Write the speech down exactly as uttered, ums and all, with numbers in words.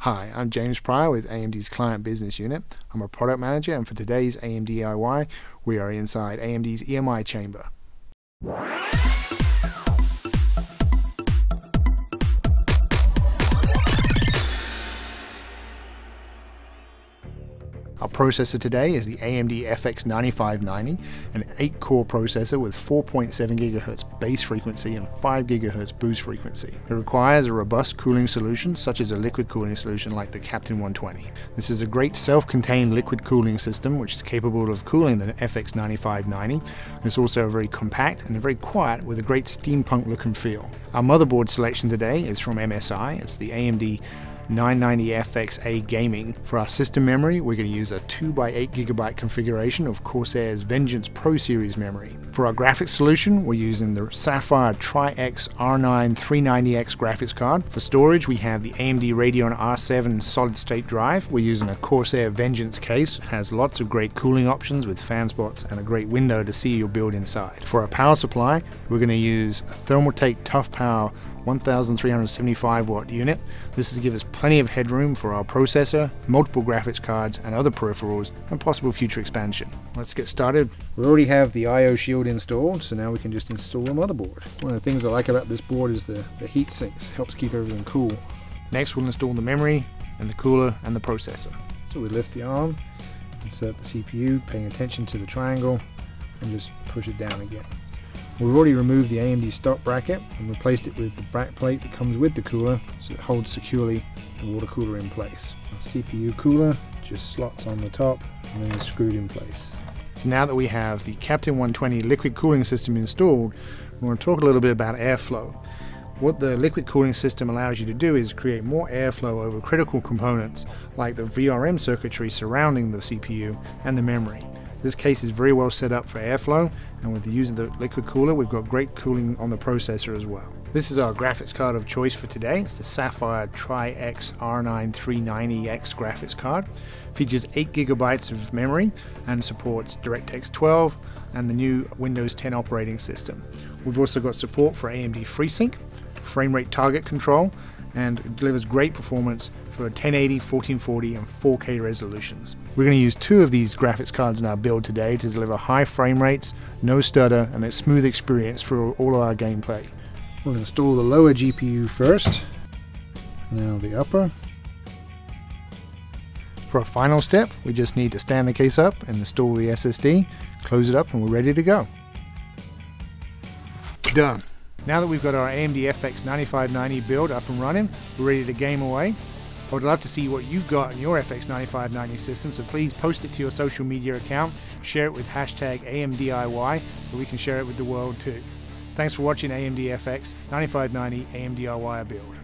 Hi, I'm James Pryor with A M D's Client Business Unit. I'm a product manager, and for today's A M D D I Y, we are inside A M D's E M I chamber. Our processor today is the A M D F X ninety-five ninety, an eight core processor with four point seven gigahertz base frequency and five gigahertz boost frequency. It requires a robust cooling solution, such as a liquid cooling solution like the Captain one twenty. This is a great self-contained liquid cooling system which is capable of cooling the F X ninety-five ninety. It's also very compact and very quiet with a great steampunk look and feel. Our motherboard selection today is from M S I. It's the A M D nine ninety F X A Gaming. For our system memory, we're going to use a two by eight gigabyte configuration of Corsair's Vengeance Pro Series memory. For our graphics solution, we're using the Sapphire Tri-X R nine three ninety X graphics card. For storage, we have the A M D Radeon R seven solid state drive. We're using a Corsair Vengeance case. It has lots of great cooling options with fan spots and a great window to see your build inside. For our power supply, we're going to use a Thermaltake Tough Power one thousand three hundred seventy-five watt unit. This is to give us plenty of headroom for our processor, multiple graphics cards and other peripherals, and possible future expansion. Let's get started. We already have the I O shield installed, so now we can just install the motherboard. One of the things I like about this board is the, the heat sinks. Helps keep everything cool. Next we'll install the memory and the cooler and the processor. So we lift the arm, insert the C P U, paying attention to the triangle, and just push it down again. We've already removed the A M D stock bracket and replaced it with the back plate that comes with the cooler, so it holds securely the water cooler in place. The C P U cooler just slots on the top and then is screwed in place. So now that we have the Captain one twenty liquid cooling system installed, we want to talk a little bit about airflow. What the liquid cooling system allows you to do is create more airflow over critical components like the V R M circuitry surrounding the C P U and the memory. This case is very well set up for airflow, and with the use of the liquid cooler, we've got great cooling on the processor as well. This is our graphics card of choice for today. It's the Sapphire Tri-X R nine three ninety X graphics card. Features eight gigabytes of memory and supports DirectX twelve and the new Windows ten operating system. We've also got support for A M D FreeSync, frame rate target control, and it delivers great performance for ten eighty, fourteen forty and four K resolutions. We're going to use two of these graphics cards in our build today to deliver high frame rates, no stutter, and a smooth experience for all of our gameplay. We'll install the lower G P U first, now the upper. For our final step, we just need to stand the case up and install the S S D, close it up, and we're ready to go. Done. Now that we've got our A M D F X ninety-five ninety build up and running, we're ready to game away. I would love to see what you've got in your F X ninety-five ninety system, so please post it to your social media account, share it with hashtag A M D D I Y so we can share it with the world too. Thanks for watching A M D F X ninety-five ninety A M D D I Y build.